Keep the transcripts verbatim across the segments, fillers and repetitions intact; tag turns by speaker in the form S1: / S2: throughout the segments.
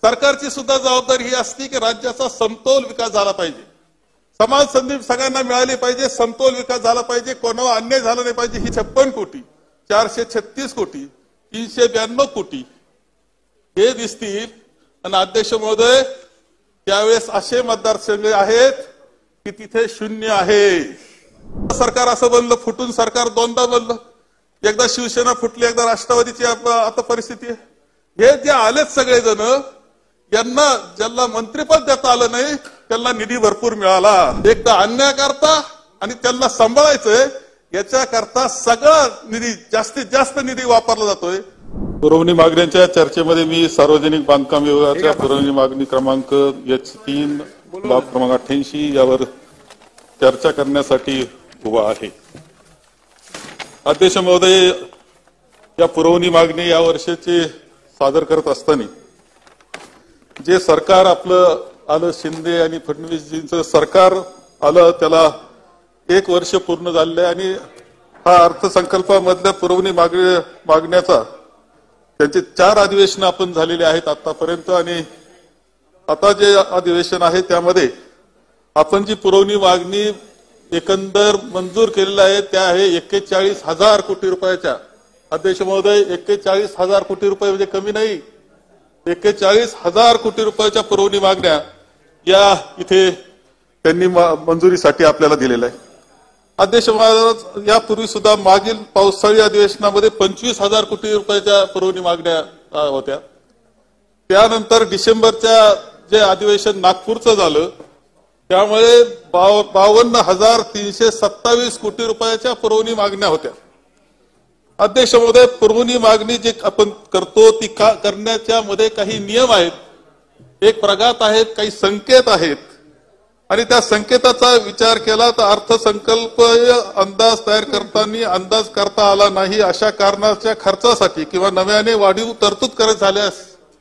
S1: सरकारची सुद्धा जबाबदारी ही असते की राज्याचा समतोल विकास झाला पाहिजे, समान संधी सगळ्यांना मिळाली पाहिजे, समतोल विकास झाला पाहिजे, कोणावर अन्याय झाला नाही पाहिजे। ही छप्पन कोटी चारशे छत्तीस कोटी तीनशे ब्याण्णव कोटी हे दिसतील। आणि अध्यक्ष महोदय, त्यावेळेस असे मतदारसंघ आहेत की तिथे शून्य आहे। सरकार असं बनलं, फुटून सरकार दोनदा बनलं, एकदा शिवसेना फुटली, एकदा राष्ट्रवादीची आता परिस्थिती आहे। हे जे आलेत सगळेजण, यांना ज्यांना मंत्रिपद देता आलं नाही त्यांना निधी भरपूर मिळाला। एकदा अन्याय करता आणि त्यांना सांभाळायचंय, याच्या करता सगळा निधी, जास्तीत जास्त निधी वापरला जातोय। पुरवणी मागण्यांच्या चर्चेमध्ये मी सार्वजनिक बांधकाम विभागाच्या पुरवणी मागणी क्रमांक एच तीन ब्लॉक क्रमांक अठ्ठ्याऐंशी यावर चर्चा करण्यासाठी उभा आहे। अध्यक्ष महोदय, या पुरवणी मागणी या वर्षाची सादर करत असताना जे सरकार आपलं आलं, शिंदे आणि फडणवीसजींचं सरकार आलं, त्याला एक वर्ष पूर्ण झाले आणि हा अर्थसंकल्पामधल्या पुरवणी मागणी मागण्याचा त्यांचे चार अधिवेशन आपण झालेले आहेत आतापर्यंत। आणि आता जे अधिवेशन आहे त्यामध्ये आपण जी पुरवणी मागणी एकंदर मंजूर केलेला आहे त्या आहे एक्केचाळीस हजार कोटी रुपयाच्या। अध्यक्ष महोदय, एक्केचाळीस हजार कोटी रुपये म्हणजे कमी नाही, एक्केचाळीस हजार कोटी रुपयाच्या पुरवणी मागण्या या इथे त्यांनी मंजुरीसाठी आपल्याला दिलेल्या आहे। अध्यक्ष महोदय, यापूर्वी सुद्धा मागील पावसाळी अधिवेशनामध्ये पंचवीस हजार कोटी रुपयाच्या पुरवणी मागण्या होत्या। त्यानंतर डिसेंबरच्या जे अधिवेशन नागपूरचं झालं त्यामुळे बावन्न हजार तीनशे सत्तावीस कोटी रुपयाच्या पुरवणी मागण्या होत्या। अध्यक्ष महोदय, पुरवणी मागणी जे आपण करतो ती का करण्याच्या मध्ये काही नियम आहेत, एक प्रघात आहेत, काही संकेत आहेत आणि त्या संकेताचा विचार केला तर अर्थसंकल्प अंदाज तयार करताना अंदाज करता आला नाही अशा कारणाच्या खर्चासाठी किंवा नव्याने वाढीव तरतूद करत झाल्यास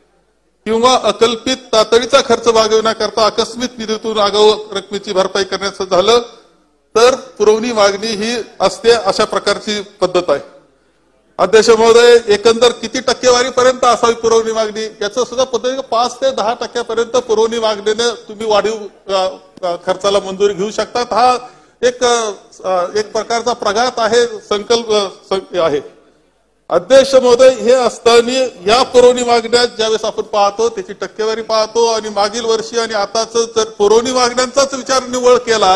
S1: किंवा अकल्पित तातडीचा खर्च भागविण्याकरता आकस्मिक निधीतून आगाऊ रकमेची भरपाई करण्याचं झालं तर पुरवणी मागणी ही असते, अशा प्रकारची पद्धत आहे। अध्यक्ष महोदय, एकंदर किती टक्केवारीपर्यंत असावी पुरवणी मागणी याचं सुद्धा पद्धती पाच ते दहा टक्क्यापर्यंत पुरवणी मागणीने तुम्ही वाढीव खर्चाला मंजुरी घेऊ शकतात। हा एक एक प्रकारचा प्रघात आहे, संकल्प आहे। अध्यक्ष महोदय, हे असताना या पुरवणी मागण्या ज्यावेळेस आपण पाहतो त्याची टक्केवारी पाहतो आणि मागील वर्षी आणि आताच जर पुरवणी मागण्यांचाच विचार निवळ केला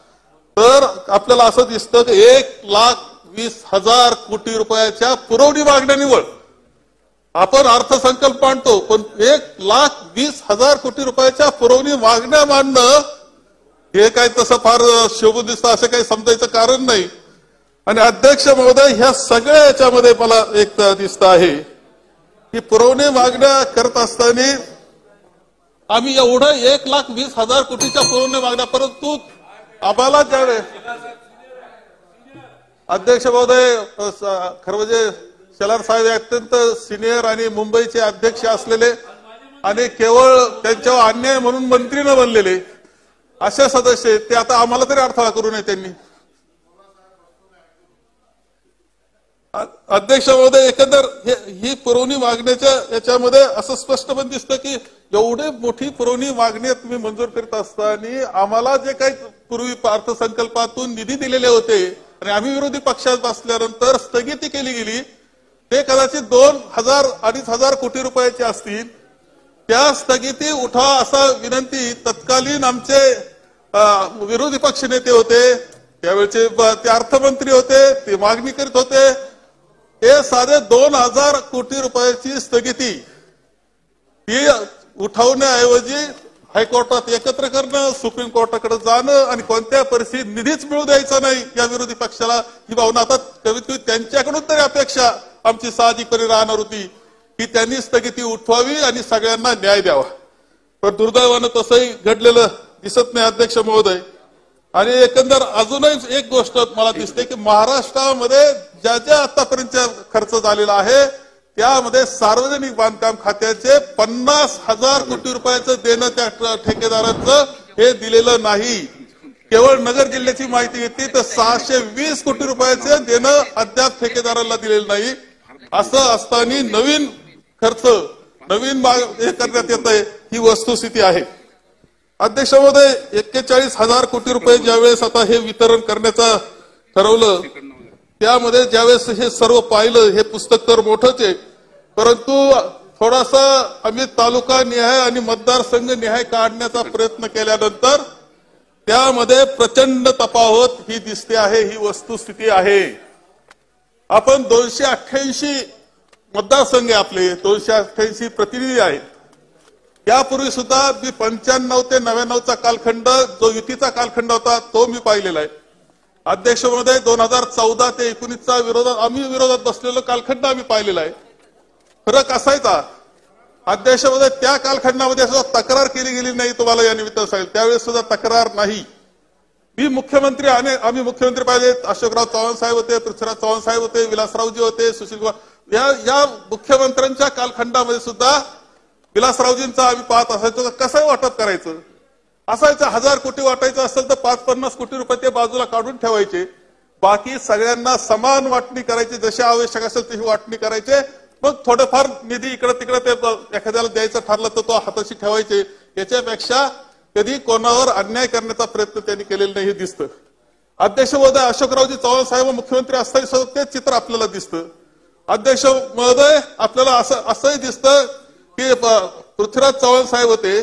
S1: तर आपल्याला असं दिसतं की एक लाख वीस हजार कोटी रुपयाच्या पुरवणी मागण्या निवळ आपण अर्थसंकल्प आणतो, पण एक लाख वीस हजार कोटी रुपयाच्या पुरवणी मागण्या मांडणं हे काय तसं फार शोभून दिसतं असं काही समजायचं कारण नाही। आणि अध्यक्ष महोदय, ह्या सगळ्या याच्यामध्ये मला एक दिसतं आहे की पुरवणी मागण्या करत असताना आम्ही एवढं एक लाख वीस हजार कोटीच्या पुरवणी मागण्या, परंतु आम्हाला ज्यावेळेस अध्यक्ष महोदय खरं म्हणजे शेलार साहेब अत्यंत सिनियर आणि मुंबईचे अध्यक्ष असलेले आणि केवळ त्यांच्यावर अन्याय म्हणून मंत्री न बनलेले असे सदस्य ते आता आम्हाला तरी अडथळा करू नये त्यांनी। अध्यक्ष महोदय, एकंदर ही पुरवणी मागण्याच्या याच्यामध्ये असं स्पष्टपणे दिसतं की एवढी मोठी पुरवणी मागणी तुम्ही मंजूर करत असताना आम्हाला जे काही पूर्वी अर्थसंकल्पातून निधी दिलेले होते आणि आम्ही विरोधी पक्षात बसल्यानंतर स्थगिती केली गेली ते कदाचित दोन हजार अडीच हजार कोटी रुपयाचे असतील। त्या स्थगिती उठा असा विनंती तत्कालीन आमचे विरोधी पक्ष नेते होते, त्यावेळेचे ते अर्थमंत्री होते, ते मागणी करीत होते। हे साधे दोन हजार कोटी रुपयाची स्थगिती ही उठवण्याऐवजी हायकोर्टात एकत्र करणं, सुप्रीम कोर्टाकडे जाणं आणि कोणत्या परिस्थितीत निधीच मिळू द्यायचा नाही या विरोधी पक्षाला ही भावना आता कमीत कमी त्यांच्याकडून तरी अपेक्षा आमची साहजिकपणे राहणार होती की त्यांनी स्थगिती उठवावी आणि सगळ्यांना न्याय द्यावा, पण दुर्दैवानं तसंही घडलेलं दिसत नाही अध्यक्ष महोदय। आणि एकंदर अजूनही एक गोष्ट मला दिसते की महाराष्ट्रामध्ये ज्या ज्या आतापर्यंत खर्च झालेला आहे त्यामध्ये सार्वजनिक बांधकाम खात्याचे पन्नास हजार कोटी रुपयाचं देणं त्या ठेकेदारांचं हे दिलेलं नाही। केवळ नगर जिल्ह्याची माहिती घेतली तर सहाशे वीस कोटी रुपयाचे देणं अद्याप ठेकेदाराला दिलेलं नाही। असं असताना नवीन खर्च नवीन हे करण्यात येत आहे, ही वस्तुस्थिती आहे. अध्यक्ष महोदय, एक्केचाळीस हजार कोटी रुपये ज्यावेळेस आता हे वितरण करण्याचं ठरवलं, त्यामध्ये ज्यावेळेस हे सर्व पाहिलं, हे पुस्तक तर मोठंच आहे, परंतु थोडासा आम्ही तालुका निहाय आणि मतदारसंघ निहाय काढण्याचा प्रयत्न केल्यानंतर त्यामध्ये प्रचंड तफावत ही दिसते आहे, ही वस्तुस्थिती आहे. आपण दोनशे अठ्ठ्याऐंशी मतदारसंघ आहे, आपले दोनशे अठ्ठ्याऐंशी प्रतिनिधी आहेत. यापूर्वी सुद्धा मी पंच्याण्णव ते नव्याण्णवचा कालखंड जो युतीचा कालखंड होता तो मी पाहिलेला आहे. अध्यक्ष महोदय, दोन हजार चौदा ते एकोणीसचा विरोधात आम्ही विरोधात बसलेलो कालखंड आम्ही पाहिलेला आहे. फरक असायचा अध्यक्ष महोदय, त्या कालखंडामध्ये सुद्धा तक्रार केली गेली नाही. तुम्हाला या निमित्तानं सांगेल, त्यावेळेस सुद्धा तक्रार नाही. मी मुख्यमंत्री आणि आम्ही मुख्यमंत्री पाहिले, अशोकराव चव्हाण साहेब होते, पृथ्वीराज चव्हाण साहेब होते, विलासरावजी होते, सुशील कुमार, या या मुख्यमंत्र्यांच्या कालखंडामध्ये सुद्धा विलासरावजींचा आम्ही पाहत असायचो. कसं वाटप करायचं असायचं, हजार कोटी वाटायचं असेल तर पाच पन्नास कोटी रुपये ते बाजूला काढून ठेवायचे, बाकी सगळ्यांना समान वाटणी करायची, जशी आवश्यक असेल तशी वाटणी करायचे. मग थोडंफार निधी इकडे तिकडे ते एखाद्याला द्यायचं ठरलं तर तो हाताशी ठेवायचे. याच्यापेक्षा कधी कोणावर अन्याय करण्याचा प्रयत्न त्यांनी केलेला नाही हे दिसतं. अध्यक्ष महोदय, अशोकरावजी चव्हाण साहेब मुख्यमंत्री असताना सुद्धा तेच चित्र आपल्याला दिसतं. अध्यक्ष महोदय, आपल्याला असं असंही दिसतं की पृथ्वीराज चव्हाण साहेब होते,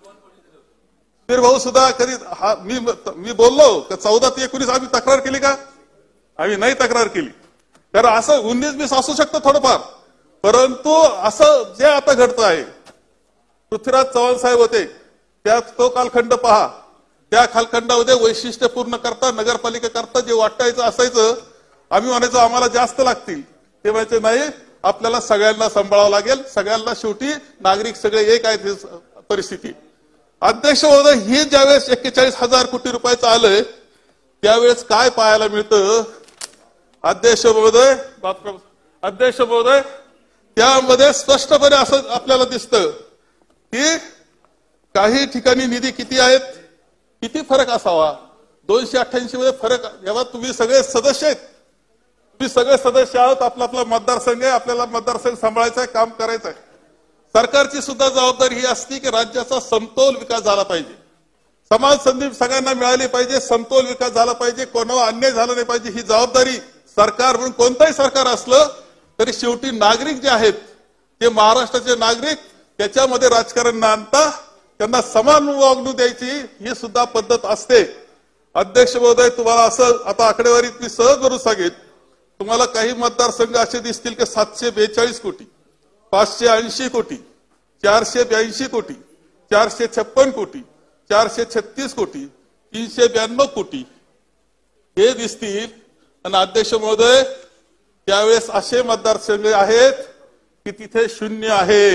S1: भाऊ सुद्धा कधी मी मी बोललो की चौदा ते एकोणीस आम्ही तक्रार केली का? आम्ही नाही तक्रार केली. कारण असं उन्नीस बीस असू शकतं थोडंफार, परंतु असं जे आता घडतं आहे, पृथ्वीराज चव्हाण साहेब होते त्यात तो कालखंड पहा, त्या कालखंडामध्ये वैशिष्ट्यपूर्ण करता नगरपालिका करता जे वाटायचं असायचं, आम्ही म्हणायचो आम्हाला जास्त लागतील, ते म्हणायचे नाही आपल्याला सगळ्यांना सांभाळावं लागेल, सगळ्यांना शेवटी नागरिक सगळे एक आहेत परिस्थिती. अध्यक्ष महोदय, हे ज्यावेळेस एक्केचाळीस हजार कोटी रुपयाचं आलंय त्यावेळेस काय पाहायला मिळतं अध्यक्ष महोदय, अध्यक्ष महोदय, त्यामध्ये स्पष्टपणे असं आपल्याला दिसतं की काही ठिकाणी निधी किती आहेत, किती फरक असावा. दोनशे अठ्ठ्याऐंशी मध्ये फरक, जेव्हा तुम्ही सगळे सदस्य आहेत, तुम्ही सगळे सदस्य आहोत, आपला आपला मतदारसंघ आहे, आपल्याला मतदारसंघ सांभाळायचा आहे, काम करायचं आहे. सरकारची सुद्धा जबाबदारी ही असती की राज्याचा समतोल विकास झाला पाहिजे, समान संधी सगळ्यांना मिळाली पाहिजे, समतोल विकास झाला पाहिजे, कोणावर अन्याय झाला नाही पाहिजे. ही जबाबदारी सरकार म्हणून कोणताही सरकार असलं तरी शेवटी नागरिक जे आहेत ते महाराष्ट्राचे नागरिक, त्याच्यामध्ये राजकारण न आणता त्यांना समान वागणूक द्यायची ही सुद्धा पद्धत असते. अध्यक्ष महोदय, तुम्हाला असं आता आकडेवारीत मी सहज करून सांगेन, तुम्हाला काही मतदारसंघ असे दिसतील की सातशे बेचाळीस कोटी, पाचशे ऐंशी कोटी, चारशे ब्याऐंशी कोटी, चारशे छप्पन कोटी, चारशे छत्तीस कोटी, तीनशे ब्याण्णव कोटी हे दिसतील. आणि अध्यक्ष महोदय, त्यावेळेस असे मतदारसंघ आहेत की तिथे शून्य आहे.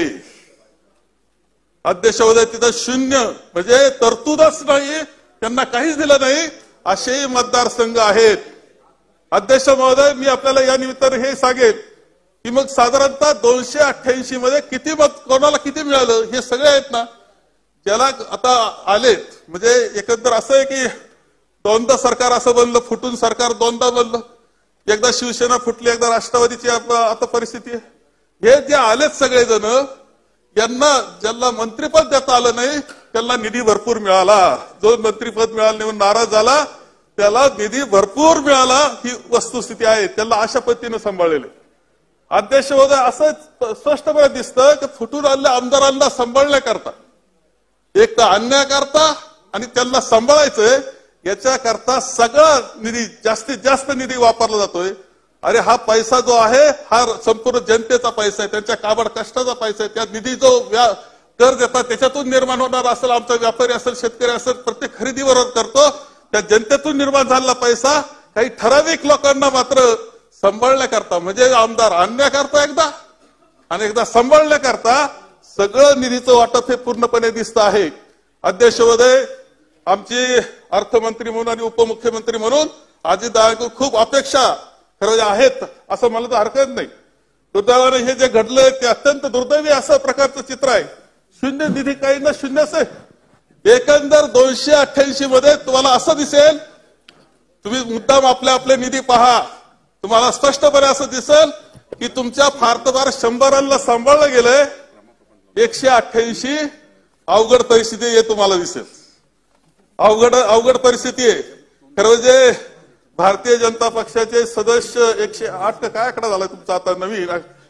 S1: अध्यक्ष महोदय, तिथं शून्य म्हणजे तरतूदच नाही, त्यांना काहीच दिलं नाही, असे मतदारसंघ आहेत. अध्यक्ष महोदय, मी आपल्याला या निमित्ताने हे सांगेन की मग साधारणतः दोनशे अठ्ठ्याऐंशी मध्ये किती मत कोणाला किती मिळालं हे सगळे आहेत ना, ज्याला आता आलेत. म्हणजे एकंदर असं आहे की दोनदा सरकार असं बनलं, फुटून सरकार दोनदा बनलं, एकदा शिवसेना फुटली, एकदा राष्ट्रवादीची आता परिस्थिती आहे. हे जे आलेत सगळेजण, यांना ज्यांना मंत्रिपद देता आलं नाही त्यांना निधी भरपूर मिळाला, जो मंत्रिपद मिळालं नाही म्हणून नाराज झाला त्याला निधी भरपूर मिळाला. ही वस्तुस्थिती आहे, त्याला अशा पद्धतीने सांभाळलेले. अध्यक्ष महोदय, असं स्पष्टपणे दिसतं की फुटून आलेल्या आमदारांना सांभाळण्याकरता, एक तर आणण्याकरता आणि त्यांना सांभाळायचंय याच्याकरता सगळा निधी, जास्तीत जास्त निधी वापरला जातोय. अरे हा पैसा जो आहे हा संपूर्ण जनतेचा पैसा आहे, त्यांच्या काबड कष्टाचा पैसा आहे. त्या निधी जो कर देतात त्याच्यातून निर्माण होणार असेल, आमचा व्यापारी असेल, शेतकरी असेल, प्रत्येक खरेदीवर करतो, त्या जनतेतून निर्माण झालेला पैसा काही ठराविक लोकांना मात्र सांभाळण्याकरता, म्हणजे आमदार आणण्याकरता एकदा आणि एकदा सांभाळण्याकरता सगळं निधीचं वाटप हे पूर्णपणे दिसतं आहे. अध्यक्ष महोदय, आमची अर्थमंत्री म्हणून आणि उपमुख्यमंत्री म्हणून अजितदादांकडून खूप अपेक्षा खरं आहेत असं मला तर हरकत नाही. दुर्दैवाने हे जे घडलंय ते अत्यंत दुर्दैवी असं प्रकारचं चित्र आहे. शून्य निधी काही ना शून्यच आहे. एकंदर दोनशे अठ्ठ्याऐंशी मध्ये तुम्हाला असं दिसेल, तुम्ही मुद्दाम आपले आपले निधी पहा, तुम्हाला स्पष्टपणे असं दिसेल की तुमच्या फार तर फार शंभरांना सांभाळलं गेलंय एकशे अठ्ठ्याऐंशी अवघड परिस्थिती आहे तुम्हाला दिसेल. अवघड अवघड परिस्थिती आहे. खरं जे भारतीय जनता पक्षाचे सदस्य एकशे आठ काय आकडा झाला तुमचा आता नवीन,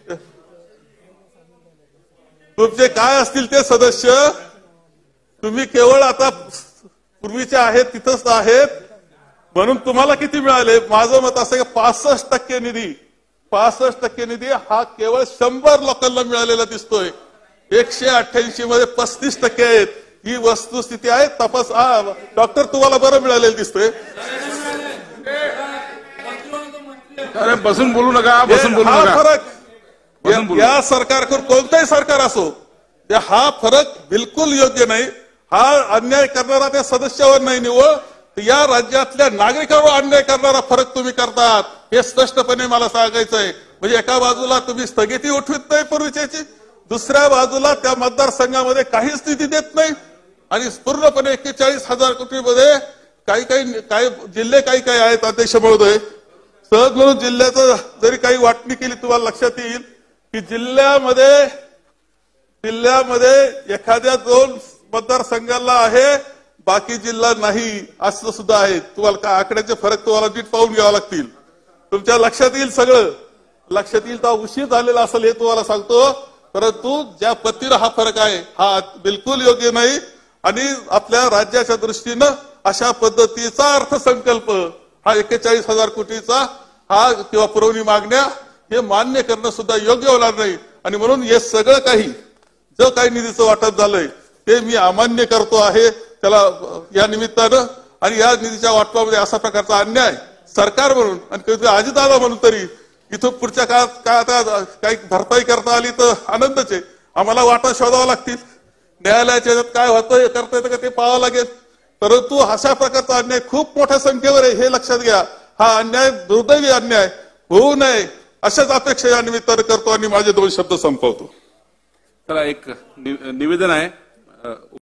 S1: तुमचे काय असतील ते सदस्य तुम्ही केवळ आता पूर्वीचे आहेत तिथंच आहेत म्हणून तुम्हाला किती मिळाले. माझं मत असं की पासष्ट टक्के निधी पासष्ट टक्के निधी हा केवळ शंभर लोकांना मिळालेला दिसतोय. एकशे अठ्ठ्याऐंशी मध्ये पस्तीस टक्के आहेत. ही वस्तुस्थिती आहे. तपास डॉक्टर तुम्हाला बरं मिळालेलं दिसतोय.
S2: अरे बसून बोलू नका, बसून बोलू
S1: हा
S2: नका.
S1: फरक या सरकारकडून कोणतंही सरकार असो हा फरक बिलकुल योग्य नाही. हा अन्याय करणारा त्या सदस्यावर नाही निवळ या राज्यातल्या नागरिकांवर अन्याय करणारा फरक तुम्ही करतात हे स्पष्टपणे मला सांगायचं आहे. म्हणजे एका बाजूला तुम्ही स्थगिती उठवित नाही पूर्वीच्याची, दुसऱ्या बाजूला त्या मतदारसंघामध्ये काहीच निधी देत नाही आणि पूर्णपणे एक्केचाळीस हजार कोटीमध्ये काही काही काही जिल्हे काही काही आहेत. अध्यक्ष महोदय, सहज म्हणून जिल्ह्याचं जरी काही वाटणी केली तुम्हाला लक्षात येईल की जिल्ह्यामध्ये जिल्ह्यामध्ये एखाद्या दोन मतदारसंघाला आहे बाकी जिल्हा नाही असं सुद्धा आहे. तुम्हाला का आकड्याचे फरक तुम्हाला नीट पाहून घ्यावे लागतील. तुमच्या लक्षात येईल, सगळं लक्षात येईल. तर उशीर झालेला असेल हे तुम्हाला सांगतो. परंतु ज्या पद्धतीनं हा फरक आहे हा बिलकुल योग्य नाही आणि आपल्या राज्याच्या दृष्टीनं अशा पद्धतीचा अर्थसंकल्प हा एक्केचाळीस हजार कोटीचा हा किंवा पुरवणी मागण्या हे मान्य करणं सुद्धा योग्य होणार नाही. आणि म्हणून हे सगळं काही जो काही निधीचं वाटप झालंय ते मी अमान्य करतो आहे त्याला या निमित्तानं. आणि या निधीच्या वाटपामध्ये अशा प्रकारचा अन्याय सरकार म्हणून आणि कधी अजितदादा म्हणून तरी इथून पुढच्या काळात काय आता काही भरपाई करता आली तर आनंदच आहे. आम्हाला वाटा शोधावा लागतील. न्यायालयाच्या ह्याच्यात काय होतं करता येतं का ते पाहावं लागेल. परंतु अशा प्रकारचा अन्याय खूप मोठ्या संख्येवर आहे हे लक्षात घ्या. हा अन्याय दुर्दैवी अन्याय होऊ नये अशाच अपेक्षा या निमित्तानं करतो आणि माझे दोन शब्द संपवतो.
S2: चला एक निवेदन आहे.